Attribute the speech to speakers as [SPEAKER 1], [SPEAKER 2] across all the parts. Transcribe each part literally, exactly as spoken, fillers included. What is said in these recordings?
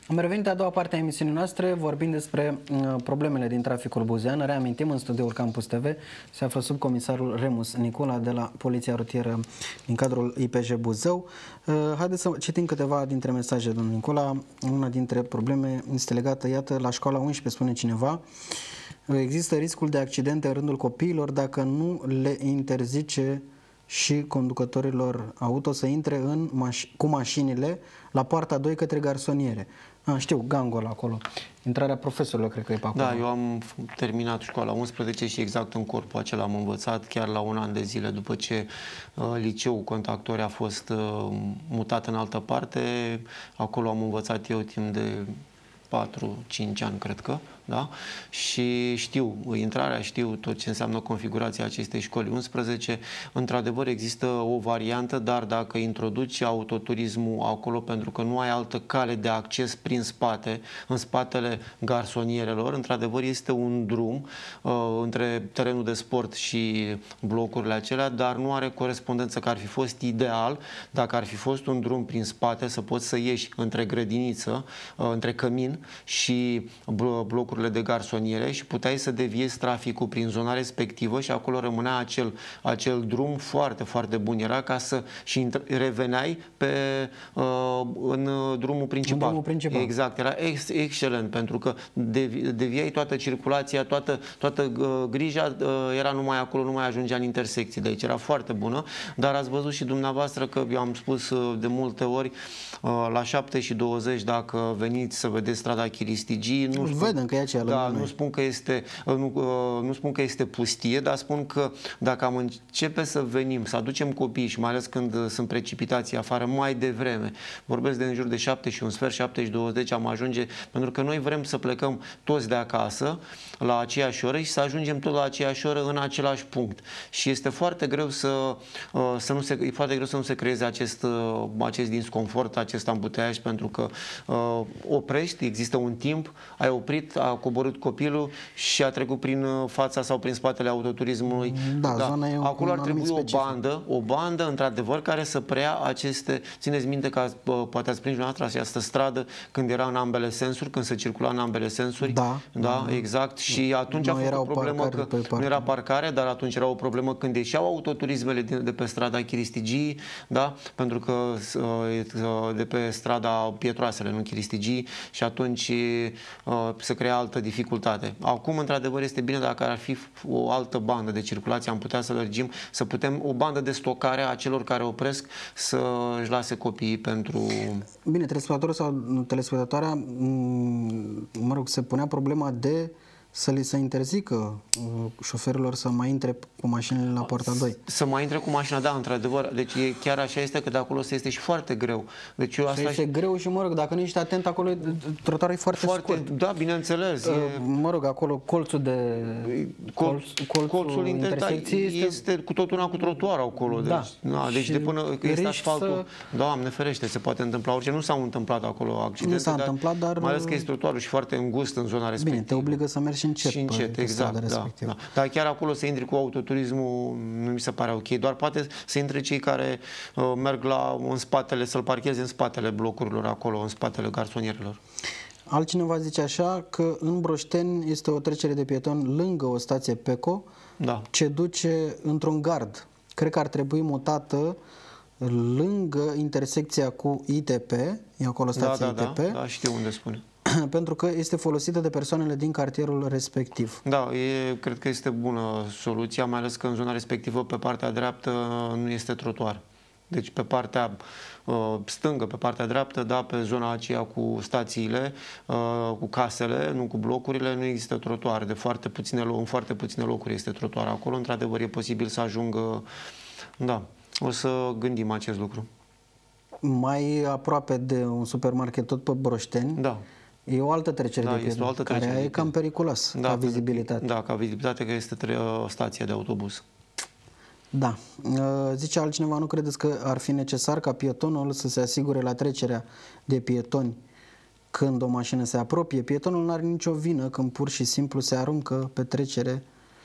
[SPEAKER 1] Am revenit a doua parte a emisiunii noastre, vorbind despre uh, problemele din traficul buzean. Reamintim, în studioul Campus T V se află subcomisarul Remus Nicola de la Poliția Rutieră din cadrul I P J Buzău. Uh, haideți să citim câteva dintre mesaje, domnul Nicola. Una dintre probleme este legată, iată, la școala unsprezece, spune cineva, există riscul de accidente în rândul copiilor dacă nu le interzice și conducătorilor auto să intre în maș- cu mașinile la poarta doi către garsoniere. A, știu, gangul acolo. Intrarea profesorilor, cred că e pe acolo.
[SPEAKER 2] Da, eu am terminat școala unsprezece și exact în corpul acela am învățat, chiar la un an de zile după ce uh, liceul Contactori a fost uh, mutat în altă parte. Acolo am învățat eu timp de patru cinci ani, cred că, da? Și știu intrarea, știu tot ce înseamnă configurația acestei școli unsprezece. Într-adevăr există o variantă, dar dacă introduci autoturismul acolo, pentru că nu ai altă cale de acces prin spate, în spatele garsonierelor, într-adevăr este un drum uh, între terenul de sport și blocurile acelea, dar nu are corespondență, că ar fi fost ideal dacă ar fi fost un drum prin spate să poți să ieși între grădiniță, uh, între cămin și blocurile de garsoniere și puteai să deviezi traficul prin zona respectivă și acolo rămânea acel, acel drum foarte, foarte bun. Era ca să și reveneai pe, uh, în drumul principal.
[SPEAKER 1] În drumul principal.
[SPEAKER 2] Exact. Era ex excelent pentru că devi, deviai toată circulația, toată, toată uh, grija uh, era numai acolo, nu mai ajungea în intersecții. Deci era foarte bună, dar ați văzut și dumneavoastră că eu am spus uh, de multe ori uh, la șapte și douăzeci dacă veniți să vedeți strada Chiristigii, nu spun,
[SPEAKER 1] vedem că e aceea
[SPEAKER 2] da, nu spun că este nu, nu spun că este pustie, dar spun că dacă am începe să venim, să aducem copii și mai ales când sunt precipitații afară mai devreme, vorbesc de în jur de șapte și un sfert, șapte și douăzeci am ajunge, pentru că noi vrem să plecăm toți de acasă la aceeași oră și să ajungem tot la aceeași oră în același punct. Și este foarte greu să, să nu se, e foarte greu să nu se creeze acest, acest disconfort, acest ambuteiaj, pentru că uh, oprești, există un timp, ai oprit, a coborât copilul și a trecut prin fața sau prin spatele autoturismului.
[SPEAKER 1] Da,
[SPEAKER 2] da.
[SPEAKER 1] Zona e un,
[SPEAKER 2] acolo ar trebui o bandă, o bandă, într-adevăr, care să preia aceste... Țineți minte că poate ați prins dumneavoastră această stradă când era în ambele sensuri, când se circula în ambele sensuri.
[SPEAKER 1] Da.
[SPEAKER 2] Da, exact. Și atunci
[SPEAKER 1] nu
[SPEAKER 2] a fost o problemă că nu era parcare, dar atunci era o problemă când ieșeau autoturismele de pe strada Chiristigii, da, pentru că de pe strada Pietroasele, nu Chiristigii, și atunci se crea altă dificultate. Acum, într-adevăr, este bine dacă ar fi o altă bandă de circulație, am putea să lărgim, să putem, o bandă de stocare a celor care opresc să își lase copiii pentru...
[SPEAKER 1] Bine, telespectatorul sau telespectatoarea, mă rog, se punea problema de să li se interzică uh, șoferilor să mai intre cu mașinile la poarta doi.
[SPEAKER 2] Să mai intre cu mașina, da, într-adevăr. Deci e, chiar așa este că de acolo se este și foarte greu. Deci eu asta
[SPEAKER 1] este
[SPEAKER 2] și...
[SPEAKER 1] greu și, mă rog, dacă nu ești atent, acolo trotuarul e foarte,
[SPEAKER 2] foarte
[SPEAKER 1] scurt.
[SPEAKER 2] Da, bineînțeles.
[SPEAKER 1] Uh,
[SPEAKER 2] e...
[SPEAKER 1] Mă rog, acolo colțul de...
[SPEAKER 2] Colț,
[SPEAKER 1] colțul,
[SPEAKER 2] colțul
[SPEAKER 1] intersecției
[SPEAKER 2] este... este cu totul una cu trotuarul acolo.
[SPEAKER 1] Da.
[SPEAKER 2] Deci, da, deci de până că este asfaltul... Să... Doamne ferește, se poate întâmpla orice. Nu s-au întâmplat acolo accidente,
[SPEAKER 1] nu s-a
[SPEAKER 2] dar,
[SPEAKER 1] întâmplat, dar...
[SPEAKER 2] mai ales că este trotuarul și foarte îngust în zona respectivă.
[SPEAKER 1] Bine, te obligă să mergi încet.
[SPEAKER 2] Și încet, exact, da, da. Dar chiar acolo să intri cu autoturismul nu mi se pare ok. Doar poate să intre cei care uh, merg la, în spatele, să-l parcheze în spatele blocurilor acolo, în spatele garsonierelor.
[SPEAKER 1] Altcineva zice așa că în Broșteni este o trecere de pietoni lângă o stație Peco,
[SPEAKER 2] da,
[SPEAKER 1] ce duce într-un gard. Cred că ar trebui mutată lângă intersecția cu I T P, e acolo stația
[SPEAKER 2] da, da,
[SPEAKER 1] I T P.
[SPEAKER 2] Da, da, știu unde spune.
[SPEAKER 1] Pentru că este folosită de persoanele din cartierul respectiv.
[SPEAKER 2] Da, e, cred că este bună soluția, mai ales că în zona respectivă, pe partea dreaptă, nu este trotuar. Deci pe partea uh, stângă, pe partea dreaptă, da, pe zona aceea cu stațiile, uh, cu casele, nu cu blocurile, nu există trotuar. De foarte puține, în foarte puține locuri este trotuar acolo. Într-adevăr, e posibil să ajungă... Da, o să gândim acest lucru.
[SPEAKER 1] Mai aproape de un supermarket, tot pe Broșteni,
[SPEAKER 2] da,
[SPEAKER 1] e o altă trecere
[SPEAKER 2] da,
[SPEAKER 1] de pietoni, care
[SPEAKER 2] trecere
[SPEAKER 1] e cam periculos, da, ca vizibilitate.
[SPEAKER 2] Da, ca vizibilitate, că este o stație de autobuz.
[SPEAKER 1] Da. Zice altcineva, nu credeți că ar fi necesar ca pietonul să se asigure la trecerea de pietoni când o mașină se apropie? Pietonul nu are nicio vină când pur și simplu se aruncă pe trecere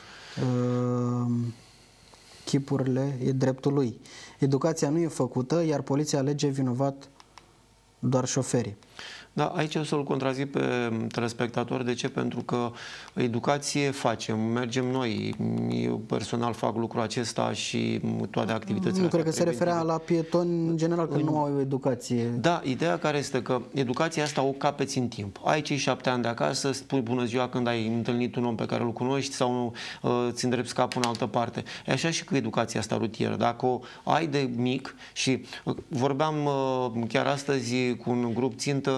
[SPEAKER 1] uh, chipurile, e dreptul lui. Educația nu e făcută, iar poliția alege vinovat doar șoferii.
[SPEAKER 2] Da, aici o să-l contrazic pe telespectator. De ce? Pentru că educație facem, mergem noi. Eu personal fac lucrul acesta și toate activitățile.
[SPEAKER 1] Nu cred că se referea la pietoni în general, că în... nu au educație.
[SPEAKER 2] Da, ideea care este că educația asta o capeți în timp. Ai cei șapte ani de acasă, spui bună ziua când ai întâlnit un om pe care îl cunoști sau uh, ți îndrepți capul în altă parte. E așa și cu educația asta rutieră. Dacă o ai de mic și uh, vorbeam uh, chiar astăzi cu un grup țintă,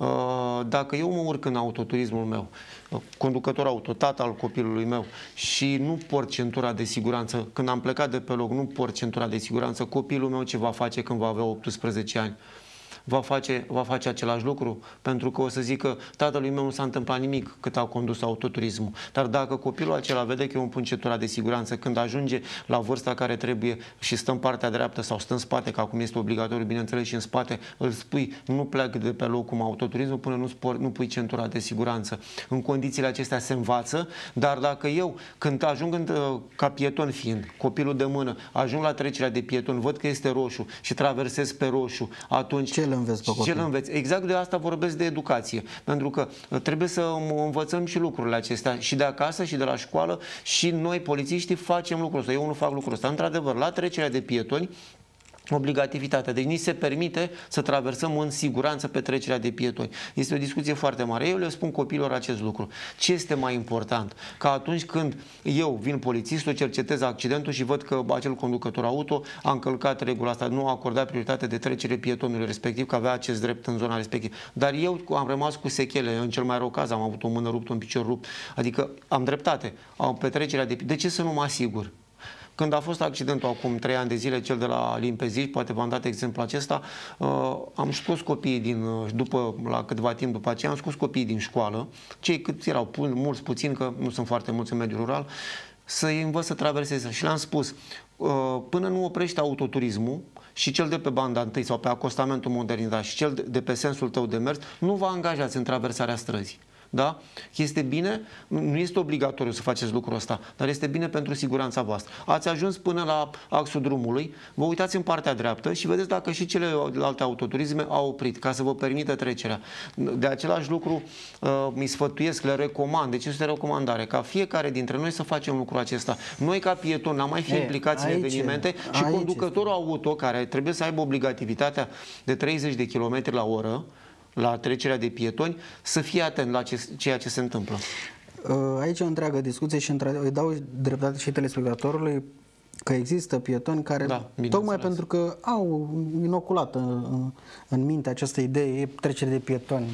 [SPEAKER 2] dacă eu mă urc în autoturismul meu, conducător auto, tata al copilului meu, și nu port centura de siguranță, când am plecat de pe loc, nu port centura de siguranță, copilul meu ce va face când va avea optsprezece ani? Va face, va face același lucru? Pentru că o să zică, tatălui meu nu s-a întâmplat nimic cât a condus autoturismul. Dar dacă copilul acela vede că eu îmi pun centura de siguranță, când ajunge la vârsta care trebuie și stă în partea dreaptă sau stă în spate, că acum este obligatoriu, bineînțeles, și în spate, îl spui, nu plec de pe loc cum autoturismul până nu, spor, nu pui centura de siguranță. În condițiile acestea se învață, dar dacă eu, când ajung în, ca pieton fiind, copilul de mână, ajung la trecerea de pieton, văd că este roșu și traversez pe roșu, atunci
[SPEAKER 1] ce înveți pe copil?
[SPEAKER 2] Ce înveți? Exact de asta vorbesc de educație. Pentru că trebuie să învățăm și lucrurile acestea și de acasă și de la școală și noi, polițiștii, facem lucrul ăsta. Eu nu fac lucrul ăsta. Într-adevăr, la trecerea de pietoni, obligativitatea. Deci ni se permite să traversăm în siguranță pe trecerea de pietoni. Este o discuție foarte mare. Eu le spun copiilor acest lucru. Ce este mai important? Că atunci când eu vin polițistul, cercetez accidentul și văd că acel conducător auto a încălcat regula asta, nu a acordat prioritate de trecere pietonului respectiv, că avea acest drept în zona respectivă. Dar eu am rămas cu sechele. În cel mai rău caz am avut o mână ruptă, un picior rupt. Adică am dreptate. Am pe trecerea de... De ce să nu mă asigur? Când a fost accidentul acum trei ani de zile, cel de la Limpeziș, poate v-am dat exemplul acesta, uh, am scos copiii din, după, la câteva timp după aceea, am scos copiii din școală, cei cât erau, mulți, puțin, că nu sunt foarte mulți în mediul rural, să-i învăț să traverseze. Și le-am spus, uh, până nu oprești autoturismul, și cel de pe banda întâi sau pe acostamentul modernizat și cel de pe sensul tău de mers, nu vă angajați în traversarea străzii. Da? Este bine, nu este obligatoriu să faceți lucrul ăsta, dar este bine pentru siguranța voastră. Ați ajuns până la axul drumului, vă uitați în partea dreaptă și vedeți dacă și celelalte autoturisme au oprit, ca să vă permită trecerea. De același lucru uh, mi sfătuiesc, le recomand, deci este recomandare, ca fiecare dintre noi să facem lucrul acesta. Noi ca pietoni n-am mai fi e, implicați aici, în evenimente și conducătorul este. auto, care trebuie să aibă obligativitatea de treizeci de kilometri la oră, la trecerea de pietoni, să fie atent la ce, ceea ce se întâmplă.
[SPEAKER 1] Aici o întreagă discuție și îi dau dreptate și telespectatorului că există pietoni care, da, tocmai pentru că au inoculat în, în minte această idee, trecere de pietoni.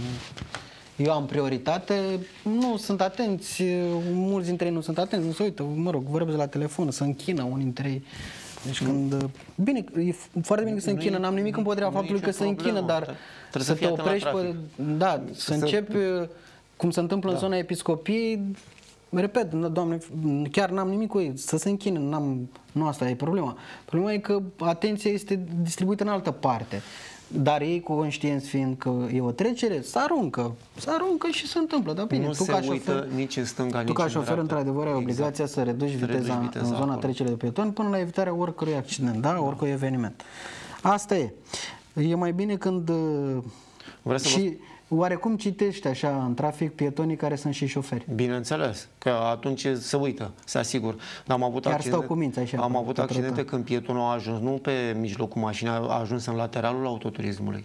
[SPEAKER 1] Eu am prioritate, nu sunt atenți, mulți dintre ei nu sunt atenți, nu se uită, mă rog, vorbesc la telefon, se închină unii dintre ei. Deci când, bine, e foarte bine că se închină, n-am nimic împotriva faptului că se închină, dar să te oprești, pe, da, să începi, cum se întâmplă în zona episcopiei, repet, Doamne, chiar n-am nimic cu ei, să se închină, n-am, nu asta e problema. Problema e că atenția este distribuită în altă parte. Dar ei, conștienți fiind că e o trecere, se aruncă, se aruncă și se întâmplă. Dar bine,
[SPEAKER 2] nu
[SPEAKER 1] tu
[SPEAKER 2] se
[SPEAKER 1] ca
[SPEAKER 2] uită
[SPEAKER 1] șofer,
[SPEAKER 2] nici în stânga, nici
[SPEAKER 1] tu ca
[SPEAKER 2] în
[SPEAKER 1] șofer,
[SPEAKER 2] dreapta.
[SPEAKER 1] într-adevăr, ai obligația exact. să reduci viteza, reduci viteza în zona trecerii de pietoni până la evitarea oricărui accident, da? Oricui eveniment. Asta e. E mai bine când...
[SPEAKER 2] Vreau să
[SPEAKER 1] și vă... oarecum citești așa în trafic pietonii care sunt și șoferi.
[SPEAKER 2] Bineînțeles, că atunci se uită, se asigur. Dar am avut
[SPEAKER 1] Chiar
[SPEAKER 2] accidente,
[SPEAKER 1] stau cu minți așa.
[SPEAKER 2] am avut accidente când pietonul a ajuns, nu pe mijlocul mașinii, a ajuns în lateralul autoturismului.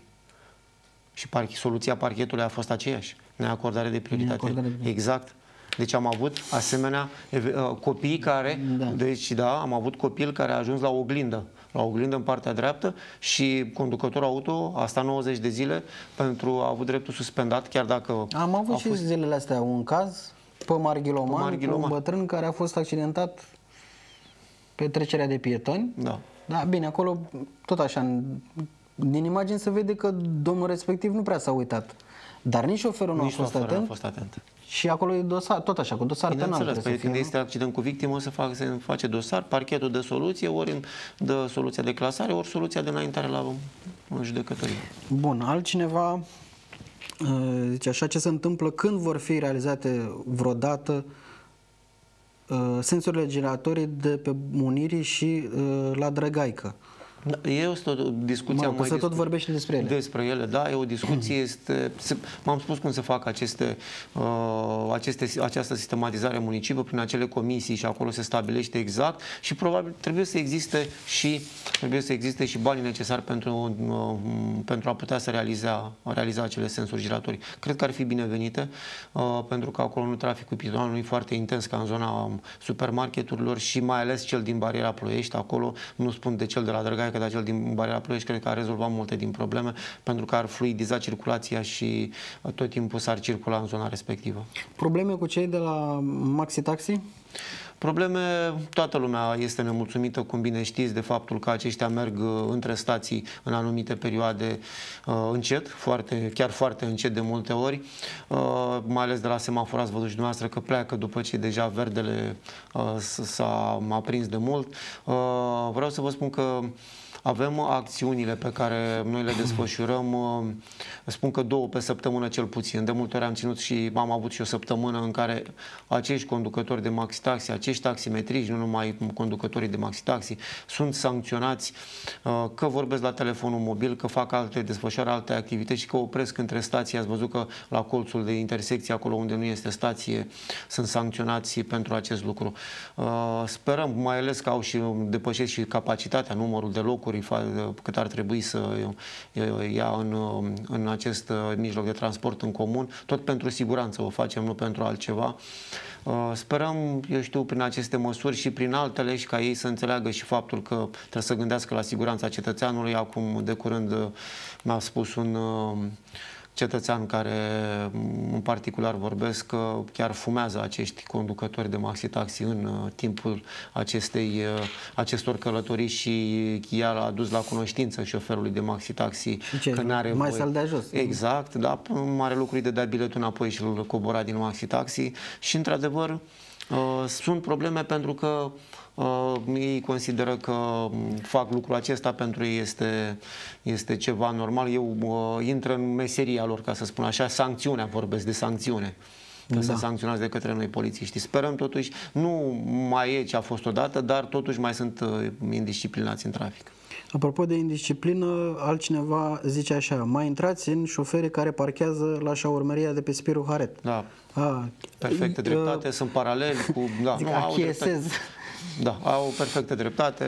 [SPEAKER 2] Și parch, soluția parchetului a fost aceeași, neacordare de prioritate.
[SPEAKER 1] Neacordare de...
[SPEAKER 2] Exact. Deci am avut asemenea copii care,
[SPEAKER 1] da.
[SPEAKER 2] deci da, am avut copil care a ajuns la oglindă, la oglindă în partea dreaptă și conducătorul auto a stat nouăzeci de zile pentru a avut dreptul suspendat, chiar dacă...
[SPEAKER 1] Am avut și fost... zilele astea un caz pe Marghiloman,
[SPEAKER 2] Marghiloman,
[SPEAKER 1] cu un bătrân care a fost accidentat pe trecerea de pietoni.
[SPEAKER 2] Da.
[SPEAKER 1] Da, bine, acolo tot așa, din imagine se vede că domnul respectiv nu prea s-a uitat. Dar nici șoferul nu
[SPEAKER 2] nici
[SPEAKER 1] a fost atent.
[SPEAKER 2] a fost atent.
[SPEAKER 1] Și acolo e dosar, tot așa, cu dosar penal.
[SPEAKER 2] Bineînțeles, păi când
[SPEAKER 1] fie,
[SPEAKER 2] este accident cu victimă, se, fac, se face dosar, parchetul de soluție, ori dă soluția de clasare, ori soluția de înaintare la în judecătorie.
[SPEAKER 1] Bun, altcineva zice așa, ce se întâmplă când vor fi realizate vreodată sensorile giratorii de pe Munirii și la Drăgaică?
[SPEAKER 2] Da, este o discuție...
[SPEAKER 1] Mă, că se tot vorbește despre ele.
[SPEAKER 2] Despre ele, da, e o discuție, este... M-am spus cum se fac aceste, uh, aceste, această sistematizare municipă prin acele comisii și acolo se stabilește exact și probabil trebuie să existe și, trebuie să existe și banii necesari pentru, uh, pentru a putea să realiza, realiza acele sensuri giratorii. Cred că ar fi binevenite, uh, pentru că acolo nu traficul pietonal nu e foarte intens ca în zona supermarketurilor și mai ales cel din bariera Ploiești, acolo, nu spun de cel de la Drăgaia, că de cel din bariera Ploiești cred că a rezolvat multe din probleme, pentru că ar fluidiza circulația și tot timpul s-ar circula în zona respectivă.
[SPEAKER 1] Probleme cu cei de la Maxi Taxi?
[SPEAKER 2] Probleme, toată lumea este nemulțumită, cum bine știți, de faptul că aceștia merg între stații în anumite perioade uh, încet, foarte, chiar foarte încet de multe ori, uh, mai ales de la semafor ați văzut și dumneavoastră că pleacă după ce deja verdele uh, s-a aprins de mult. Uh, vreau să vă spun că avem acțiunile pe care noi le desfășurăm, spun că două pe săptămână cel puțin. De multe ori am ținut și am avut și o săptămână în care acești conducători de maxi-taxi, acești taximetriști, nu numai conducătorii de maxi-taxi, sunt sancționați că vorbesc la telefonul mobil, că fac alte, desfășoară alte activități și că opresc între stații. Ați văzut că la colțul de intersecție, acolo unde nu este stație, sunt sancționați pentru acest lucru. Sperăm, mai ales că au și depășesc și capacitatea, numărul de locuri cât ar trebui să ia în, în acest mijloc de transport în comun, tot pentru siguranță o facem, nu pentru altceva. Sperăm, eu știu, prin aceste măsuri și prin altele și ca ei să înțeleagă și faptul că trebuie să gândească la siguranța cetățeanului. Acum, de curând, mi-a spus un cetățean care în particular vorbesc că chiar fumează acești conducători de maxi-taxi în timpul acestei, acestor călătorii și ea l-a dus la cunoștință șoferului de maxi-taxi că n-are
[SPEAKER 1] mai
[SPEAKER 2] voie.
[SPEAKER 1] să-l dea jos.
[SPEAKER 2] Exact, da, mare lucru de dat biletul înapoi și îl cobora din maxi-taxi și într-adevăr sunt probleme pentru că Uh, ei consideră că fac lucrul acesta, pentru ei este, este ceva normal. Eu uh, intră în meseria lor, ca să spun așa, sancțiunea, vorbesc de sancțiune. Că da. Sunt sancționați de către noi polițiști. Sperăm totuși, nu mai e ce a fost odată, dar totuși mai sunt uh, indisciplinați în trafic.
[SPEAKER 1] Apropo de indisciplină, altcineva zice așa: mai intrați în șoferii care parchează la șaurmeria de pe Spiru Haret.
[SPEAKER 2] Da,
[SPEAKER 1] A,
[SPEAKER 2] perfectă dreptate, uh, sunt paraleli cu... Da,
[SPEAKER 1] zic,
[SPEAKER 2] nu, au dreptate. Da, au perfectă dreptate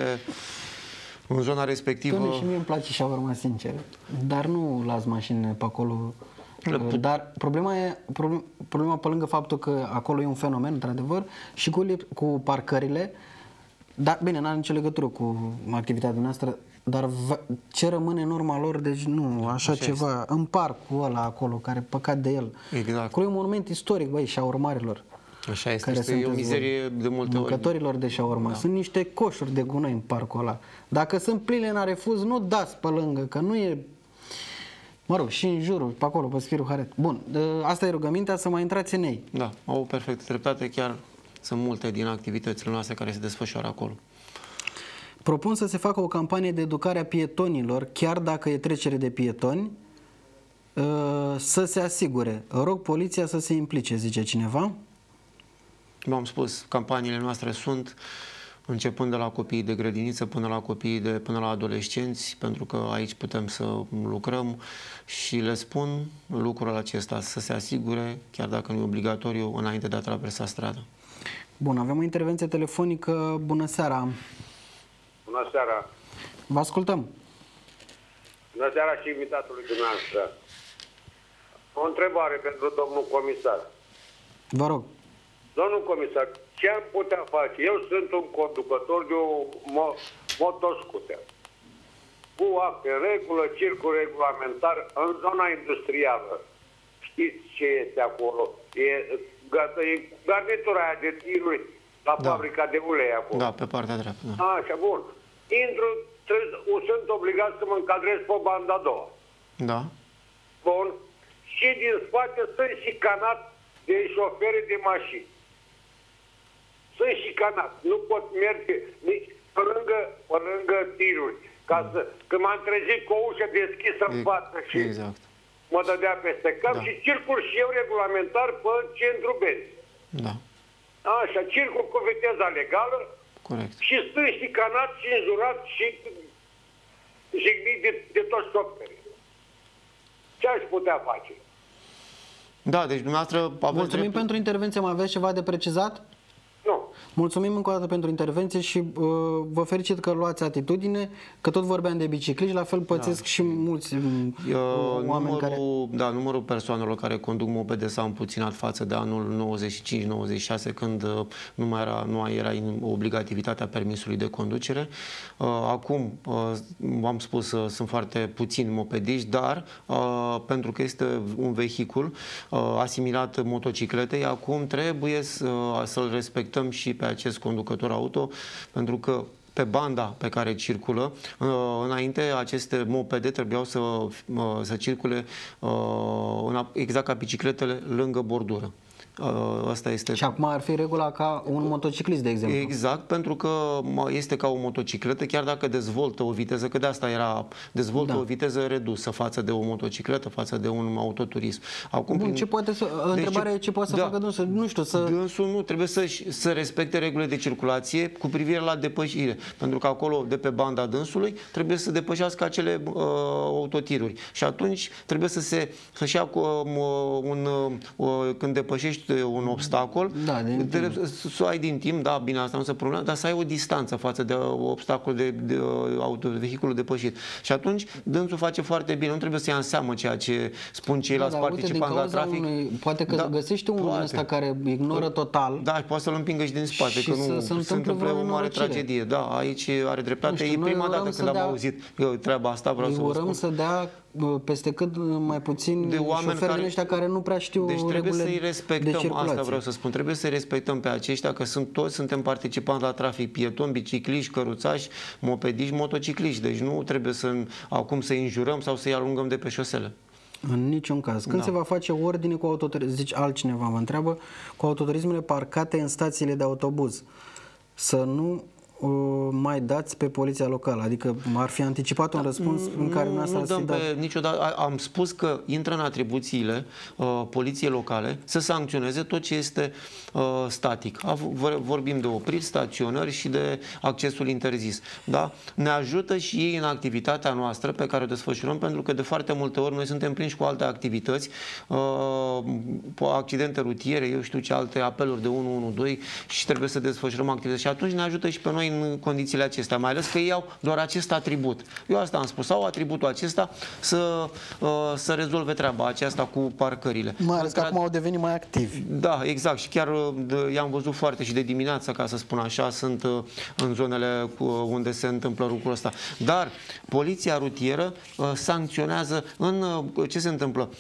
[SPEAKER 2] în zona respectivă.
[SPEAKER 1] Doamne, și mie îmi place șaurma, sincer, dar nu las mașini pe acolo. Dar problema e, problema pe lângă faptul că acolo e un fenomen, într-adevăr, și cu, cu parcările, dar bine, n-are nicio legătură cu activitatea noastră, dar ce rămâne în urma lor, deci nu, așa, așa ceva, este. În parcul ăla acolo, care păcat de el.
[SPEAKER 2] Exact.
[SPEAKER 1] Acolo e un monument istoric, băi, șaurmarilor.
[SPEAKER 2] Așa este, este o mizerie de multe ori.
[SPEAKER 1] Mâncătorilor de șaurma. Da. Sunt niște coșuri de gunoi în parcul ăla. Dacă sunt pline la refuz, nu dați pe lângă, că nu e... Mă rog, și în jurul, pe acolo, pe Spiru Haret. Bun, asta e rugămintea, să mai intrați în ei.
[SPEAKER 2] Da, au perfectă dreptate, chiar sunt multe din activitățile noastre care se desfășoară acolo.
[SPEAKER 1] Propun să se facă o campanie de educare a pietonilor, chiar dacă e trecere de pietoni, să se asigure. Rog poliția să se implice, zice cineva.
[SPEAKER 2] V-am spus, campaniile noastre sunt începând de la copiii de grădiniță până la copiii de, până la adolescenți, pentru că aici putem să lucrăm și le spun lucrul acesta, să se asigure, chiar dacă nu e obligatoriu, înainte de a traversa strada.
[SPEAKER 1] Bun, avem o intervenție telefonică. Bună seara!
[SPEAKER 3] Bună seara!
[SPEAKER 1] Vă ascultăm!
[SPEAKER 3] Bună seara și invitatului dumneavoastră! O întrebare pentru domnul comisar.
[SPEAKER 1] Vă rog.
[SPEAKER 3] Domnul comisar, ce am putea face? Eu sunt un conducător de o mo motoscuter. Cu acte în regulă, circul regulamentar în zona industrială. Știți ce este acolo? E, gata, e garnitura aia de tiruri la da. fabrica de ulei acolo.
[SPEAKER 2] Da, pe partea dreaptă. Da.
[SPEAKER 3] Așa, bun. Intru, trebuie, sunt obligat să mă încadrez pe banda a doua.
[SPEAKER 2] Da.
[SPEAKER 3] Bun. Și din spate sunt șicanat de șoferi de mașini. Sunt șicanat. Nu pot merge nici pe lângă, pe lângă tiruri. Ca să, când m-am trezit cu o ușă deschisă în față și
[SPEAKER 2] exact.
[SPEAKER 3] mă dădea peste cap da. și circul și eu regulamentar pe centru benzi.
[SPEAKER 2] Da.
[SPEAKER 3] Așa, circul cu viteza legală.
[SPEAKER 2] Corect.
[SPEAKER 3] Și sunt șicanat și înjurat și jignit de, de toți șoferii. Ce aș putea face?
[SPEAKER 2] Da, deci dumneavoastră aveți
[SPEAKER 1] Mulțumim
[SPEAKER 2] dreptul...
[SPEAKER 1] pentru intervenție. Mai aveți ceva de precizat?
[SPEAKER 3] Nu.
[SPEAKER 1] Mulțumim încă o dată pentru intervenție și uh, vă felicit că luați atitudine, că tot vorbeam de bicicliști, la fel pățesc da. și mulți uh, oameni
[SPEAKER 2] numărul,
[SPEAKER 1] care...
[SPEAKER 2] Da, numărul persoanelor care conduc mopede s-a împuținat față de anul nouăzeci și cinci nouăzeci și șase, când uh, nu mai era, nu mai era obligativitatea permisului de conducere. Uh, acum, uh, am spus, uh, sunt foarte puțini mopediști, dar uh, pentru că este un vehicul uh, asimilat motocicletei, acum trebuie să, să-l respectăm și pe acest conducător auto, pentru că pe banda pe care circulă, înainte aceste mopede trebuiau să, să circule exact ca bicicletele lângă bordură. Asta este...
[SPEAKER 1] Și acum ar fi regula ca un motociclist, de exemplu.
[SPEAKER 2] Exact, pentru că este ca o motocicletă, chiar dacă dezvoltă o viteză, că de asta era, dezvoltă da. o viteză redusă față de o motocicletă, față de un autoturism. Acum,
[SPEAKER 1] Bun,
[SPEAKER 2] prin...
[SPEAKER 1] ce poate să, întrebarea
[SPEAKER 2] deci,
[SPEAKER 1] e ce poate să
[SPEAKER 2] da,
[SPEAKER 1] facă dânsul, nu știu, să...
[SPEAKER 2] Dânsul nu, trebuie să, să respecte regulile de circulație cu privire la depășire, pentru că acolo, de pe banda dânsului, trebuie să depășească acele uh, autotiruri. Și atunci trebuie să se, să-și ia uh, un, uh, când depășești un obstacol,
[SPEAKER 1] da,
[SPEAKER 2] să o ai din timp, da, bine, asta nu se problemă, dar să ai o distanță față de obstacol de, de, de autovehiculul depășit. Și atunci dânsul face foarte bine, nu trebuie să ia în seamă ceea ce spun ceilalți da, participanți la trafic.
[SPEAKER 1] Unui, poate că da, găsește unul ăsta care ignoră total.
[SPEAKER 2] Da, poate să-l împingă și din spate, că nu se, se întâmplă o mare tragedie. Da, aici are dreptate. E prima dată când am
[SPEAKER 1] dea,
[SPEAKER 2] auzit eu treaba asta, vreau să vă spun.
[SPEAKER 1] să dea peste cât mai puțin de oameni care, ăștia care nu prea știu
[SPEAKER 2] deci trebuie să-i respectăm,
[SPEAKER 1] de
[SPEAKER 2] asta vreau să spun, trebuie să-i respectăm pe aceștia, că sunt toți, suntem participanți la trafic, pietoni, bicicliști, căruțași, mopediști, motocicliști, deci nu trebuie să acum să-i înjurăm sau să-i alungăm de pe șosele.
[SPEAKER 1] În niciun caz. Când da. se va face ordine cu autoturismele, zici altcineva, mă întreabă, cu autoturismele parcate în stațiile de autobuz, să nu mai dați pe poliția locală, adică ar fi anticipat un răspuns nu, în care
[SPEAKER 2] nu dăm pe
[SPEAKER 1] dat...
[SPEAKER 2] niciodată. Am spus că intră în atribuțiile uh, poliției locale să sancționeze tot ce este uh, static. Vorbim de opriri, staționări și de accesul interzis. Da? Ne ajută și ei în activitatea noastră pe care o desfășurăm, pentru că de foarte multe ori noi suntem prinși cu alte activități, uh, accidente rutiere, eu știu ce alte apeluri de unu unu doi și trebuie să desfășurăm activități. Și atunci ne ajută și pe noi în condițiile acestea, mai ales că ei au doar acest atribut. Eu asta am spus, au atributul acesta să, să rezolve treaba aceasta cu parcările.
[SPEAKER 1] Mai ales că acum au devenit mai activi.
[SPEAKER 2] Da, exact. Și chiar i-am văzut foarte și de dimineață, ca să spun așa, sunt în zonele unde se întâmplă lucrul ăsta. Dar poliția rutieră sancționează în ce se întâmplă?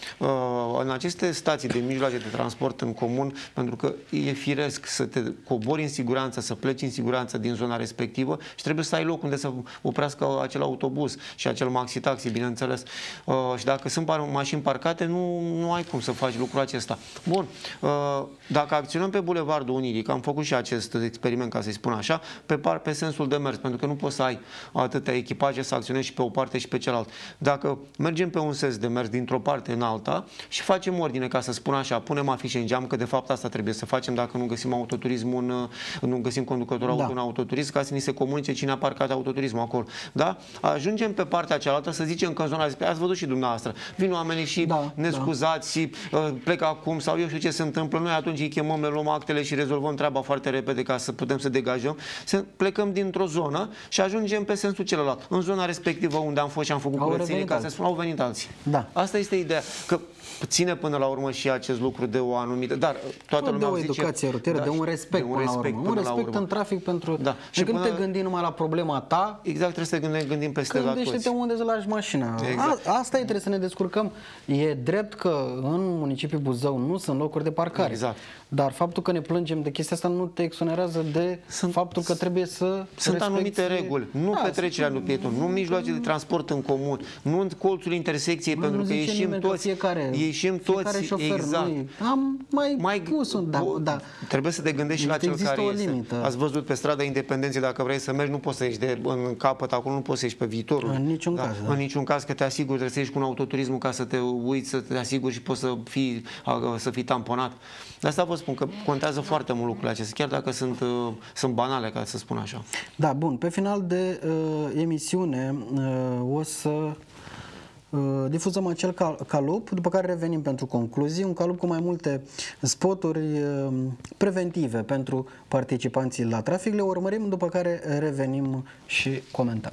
[SPEAKER 2] În aceste stații de mijloace de transport în comun, pentru că e firesc să te cobori în siguranță, să pleci în siguranță din zona respectivă și trebuie să ai loc unde să oprească acel autobuz și acel maxi-taxi, bineînțeles. Uh, și dacă sunt mașini parcate, nu, nu ai cum să faci lucrul acesta. Bun, uh, dacă acționăm pe Bulevardul Unirii, că am făcut și acest experiment, ca să-i spun așa, pe, par, pe sensul de mers, pentru că nu poți să ai atâtea echipaje să acționezi și pe o parte și pe cealaltă. Dacă mergem pe un sens de mers dintr-o parte în alta și facem ordine, ca să spun așa, punem afișe în geam, că de fapt asta trebuie să facem dacă nu găsim autoturismul, în, nu găsim conducător auto da. în autoturism, ca să ni se comunice cine a parcat autoturismul acolo. Da? Ajungem pe partea cealaltă să zicem că în zona respectivă, ați văzut și dumneavoastră, vin oamenii și da, ne scuzați, da. și plec acum sau eu știu ce se întâmplă. Noi atunci îi chemăm, le luăm actele și rezolvăm treaba foarte repede ca să putem să degajăm. Să plecăm dintr-o zonă și ajungem pe sensul celălalt. În zona respectivă unde am fost și am făcut curățenie, ca să spun, au venit alții.
[SPEAKER 1] Da.
[SPEAKER 2] Asta este ideea. Că ține până la urmă și acest lucru de o anumită, dar toată lumea
[SPEAKER 1] de o
[SPEAKER 2] zice,
[SPEAKER 1] educație rutieră,
[SPEAKER 2] da,
[SPEAKER 1] de un respect,
[SPEAKER 2] de un
[SPEAKER 1] până
[SPEAKER 2] respect,
[SPEAKER 1] la urmă.
[SPEAKER 2] până
[SPEAKER 1] Un respect
[SPEAKER 2] la
[SPEAKER 1] în trafic pentru...
[SPEAKER 2] Da.
[SPEAKER 1] Și când până... te gândi numai la problema ta...
[SPEAKER 2] Exact, trebuie să ne gândim peste la toți.
[SPEAKER 1] Gândește-te unde să lași mașina.
[SPEAKER 2] Exact.
[SPEAKER 1] A, asta e, trebuie să ne descurcăm. E drept că în municipiul Buzău nu sunt locuri de parcare.
[SPEAKER 2] Exact.
[SPEAKER 1] Dar faptul că ne plângem de chestia asta nu te exonerează de sunt, faptul că trebuie să
[SPEAKER 2] Sunt
[SPEAKER 1] respecti...
[SPEAKER 2] anumite reguli. Nu da, petrecerea lui pieton, nu mijloace de transport în comun, nu în colțul intersecției,
[SPEAKER 1] nu,
[SPEAKER 2] pentru
[SPEAKER 1] nu
[SPEAKER 2] că ieșim toți...
[SPEAKER 1] Fiecare,
[SPEAKER 2] ieșim toți,
[SPEAKER 1] șofer,
[SPEAKER 2] exact.
[SPEAKER 1] Noi, am mai, mai pus un... Da, da.
[SPEAKER 2] Trebuie să te gândești și la cel care este. Ați văzut pe strada Independenței atenție, dacă vrei să mergi, nu poți să ieși de, în capăt, acolo nu poți să ieși pe viitorul.
[SPEAKER 1] În niciun
[SPEAKER 2] da?
[SPEAKER 1] caz. Da.
[SPEAKER 2] În niciun caz, că te asiguri, trebuie să ieși cu un autoturismul ca să te uiți, să te asiguri și poți să fii, să fii tamponat. De asta vă spun că contează foarte mult lucrurile acestea, chiar dacă sunt, sunt banale, ca să spun așa.
[SPEAKER 1] Da, bun. Pe final de uh, emisiune uh, o să uh, difuzăm acel cal calup, după care revenim pentru concluzii, un calup cu mai multe spoturi uh, preventive pentru participanții la trafic. Le urmărim, după care revenim și comentăm.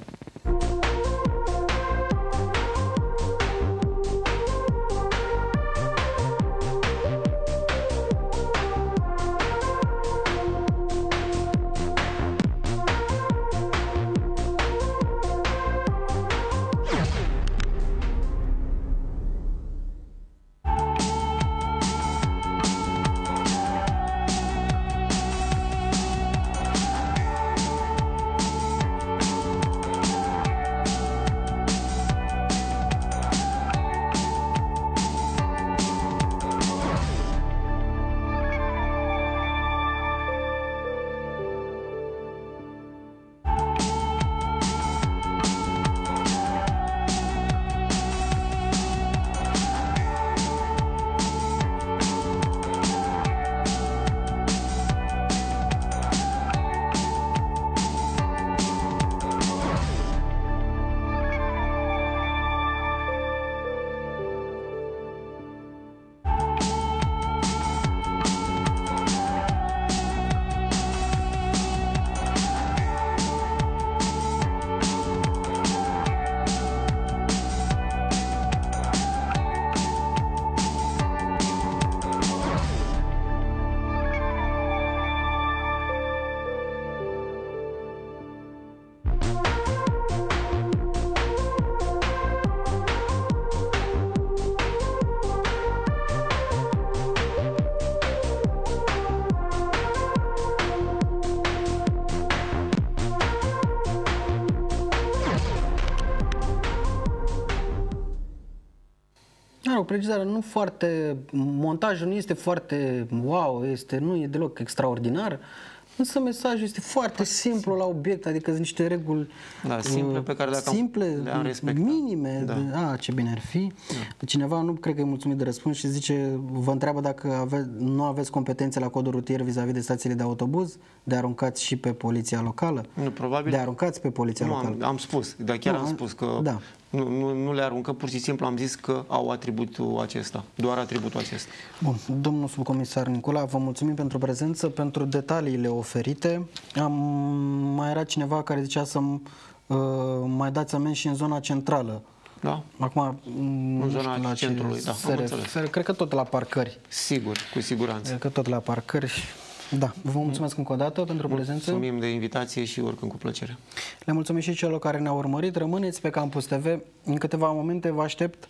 [SPEAKER 1] O precizare, nu foarte, montajul nu este foarte wow, este, nu e deloc extraordinar, însă mesajul este foarte simplu la obiect, adică sunt niște reguli
[SPEAKER 2] da, simple, pe care dacă
[SPEAKER 1] simple,
[SPEAKER 2] le-am respectat.
[SPEAKER 1] minime,
[SPEAKER 2] Da.
[SPEAKER 1] de, a, ce bine ar fi. Da. Cineva nu cred că e mulțumit de răspuns și zice, vă întreabă dacă ave, nu aveți competențe la codul rutier vis-a-vis de stațiile de autobuz, de aruncați și pe poliția locală?
[SPEAKER 2] Nu, probabil.
[SPEAKER 1] De aruncați pe poliția
[SPEAKER 2] nu,
[SPEAKER 1] locală.
[SPEAKER 2] Am, am spus, dar chiar
[SPEAKER 1] nu,
[SPEAKER 2] am spus că
[SPEAKER 1] da.
[SPEAKER 2] nu, nu, nu le aruncă, pur și simplu am zis că au atributul acesta, doar atributul acesta.
[SPEAKER 1] Bun, domnul subcomisar Nicola, vă mulțumim pentru prezență, pentru detaliile oferite. Am, mai era cineva care zicea să uh, mai dați amenzi și în zona centrală.
[SPEAKER 2] Da.
[SPEAKER 1] Acum,
[SPEAKER 2] în zona la centrului, da,
[SPEAKER 1] se refer, cred că tot la parcări.
[SPEAKER 2] Sigur, cu siguranță.
[SPEAKER 1] Cred că tot la parcări. Da, vă mulțumesc încă o dată pentru prezență.
[SPEAKER 2] Mulțumim de invitație și oricând cu plăcere.
[SPEAKER 1] Le mulțumim și celor care ne-au urmărit. Rămâneți pe Campus T V. În câteva momente vă aștept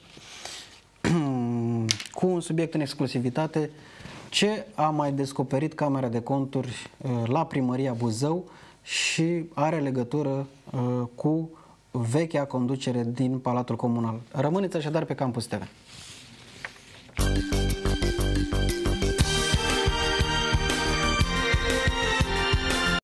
[SPEAKER 1] cu un subiect în exclusivitate. Ce a mai descoperit Camera de Conturi la Primăria Buzău și are legătură cu vechea conducere din Palatul Comunal. Rămâneți așadar pe Campus T V.